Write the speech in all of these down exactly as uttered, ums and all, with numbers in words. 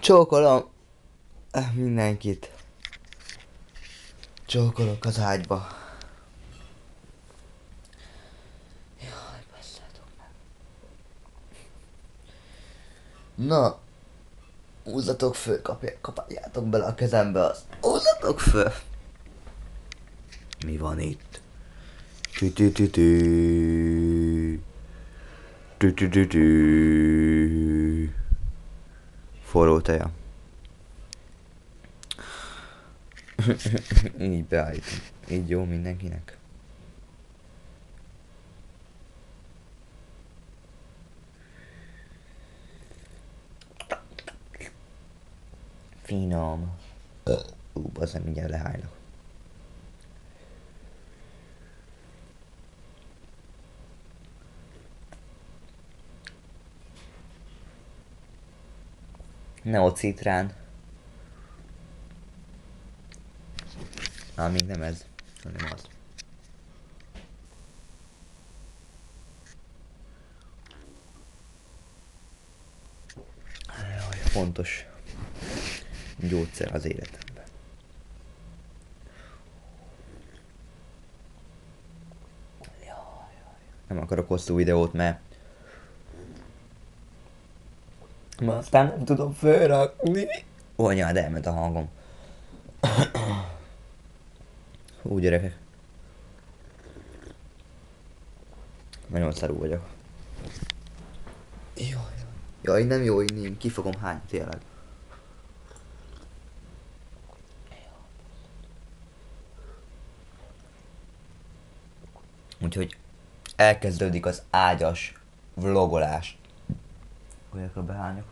Csókolom mindenkit. Csókolok az ágyba. Jaj, basszátok meg. Na, húzzatok föl, kapj- kapáljátok bele a kezembe azt. Húzzatok föl. Mi van itt? Tü-tü-tü-tü. Tü-tü-tü-tü. Forró teja. Így beállítom. Így jó mindenkinek. Finom. Ú, bazdmeg, mindjárt lehálylak. Neocitrán. Á, még nem ez, hanem az. Jaj, fontos gyógyszer az életemben. Jaj, jaj. Nem akarok hosszú videót, mert ma aztán nem tudom fölrakni. Ó, anyád, elment a hangom. Hú, gyerekek. Nagyon szarú vagyok. Jaj, jaj. Jaj, nem jó inni, ki fogom hányni, tényleg. Úgyhogy elkezdődik az ágyas vlogolás. Olyanokra behányok.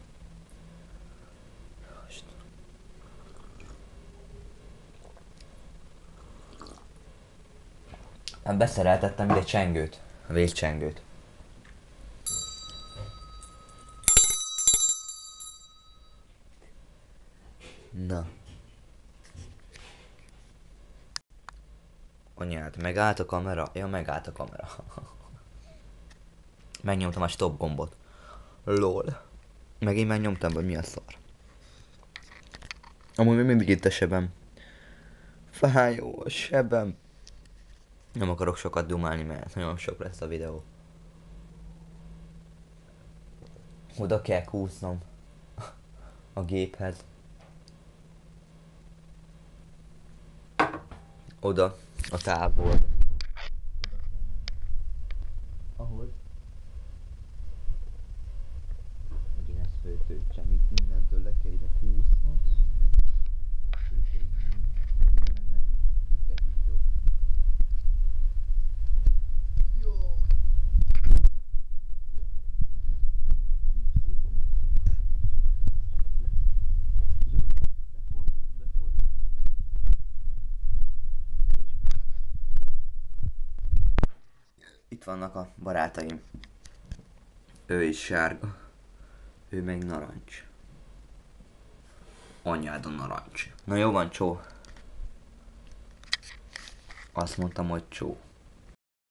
Hát beszereltettem ide csengőt, a végcsengőt. Na. Anyád, megállt a kamera? Ja, megállt a kamera. Megnyomtam a stop gombot. Lol. Megint megnyomtam, vagy mi a szar? Amúgy még mindig itt a sebem. Fájó a sebem. Nem akarok sokat dumálni, mert nagyon sok lesz a videó. Oda kell kúsznom a géphez. Oda, a távol. Ahhoz. Megint ezt föltöltsem, itt mindentől le kell ide kúsznom. Itt vannak a barátaim. Ő is sárga. Ő meg narancs. Anyád a narancs. Na jó van, csó. Azt mondtam, hogy csó.